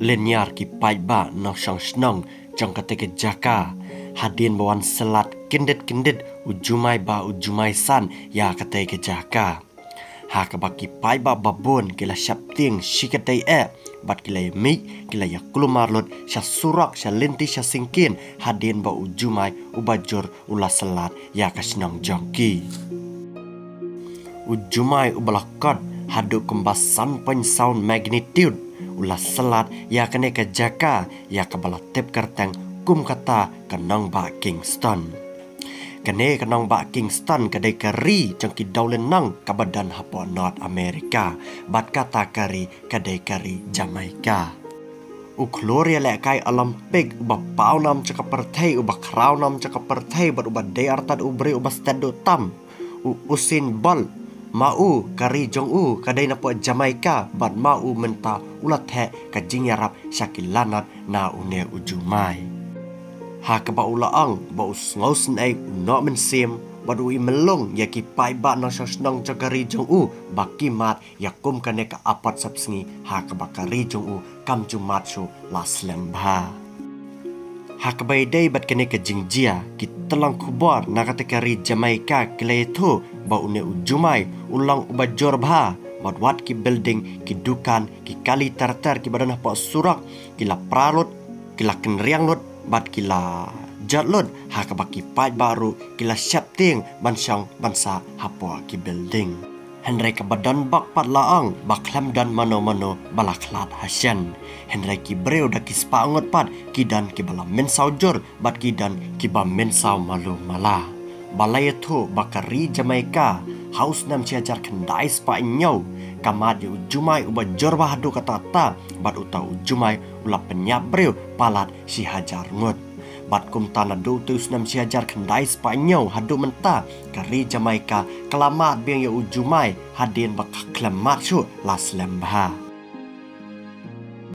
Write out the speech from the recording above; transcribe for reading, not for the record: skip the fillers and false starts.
Lenyar ki pai ba no shang snong jong kateke jaka hadin bawan selat kindet ujumai ba ujumai san ya kateke jaka ha kabaki pai ba babon kila syapting shikatai bat kila mi kila ya kulumarlot sya surak sya linti sya singkin hadin ba ujumai ubajur ula selat ya kasnong jongki ujumai ubalakot hadu kembasan pen sound magnitude ulah selat ya kene ke jaka ya kabala tip kerteng kum kata kenong ba Kingston kene kenong ba Kingston kedai kari jengki daulen nang kabadan hapo North America bat kata kari kedai kari Jamaica Ukloria le kai Olympic uba paunam caka pertai uba kraunam caka pertai bat uba deartad ubri uba stado tam Usain Bolt mau kari jong kadai napo Jamaica bat mau menta ulat he kajing yarap syakilanat na une ujumai ha ka ba ulaang ba usngaus nai no men sim badu i melong ya ki pai ba na sosnong kari jong ba kimat ya kum kane ka apat sapsngi ha ka ba kari jong kam jumat su laslem ba ha ka bai dai bat kane ka jingjia ki telang kubor na kata kari Jamaica kleto ba une ujumai ulang ubajor bha wat ki building ki dukan ki kali tartar ki badan apa surak kila pralot kila kenriang lot bat kila jatlot ha ka baki pai baru kila syapting bansang bansa hapo ki building Henry ka badan bak pat laang baklam dan mano balaklat hasyan Henry ki breu da ki spangot pat kidan ki bala mensau jor bat kidan ki ba mensau malu mala balai tu bakari Jamaica haus nam ciajar kendai spa nyau kamad yu ujumai uba jorba hadu kata bat uta ujumai ula penyap breu palat si hajar ngut bat kum tana do tus nam ciajar kendai spa nyau hadu menta kari Jamaica kelamat biang yu ujumai hadin bak klemat su las lembah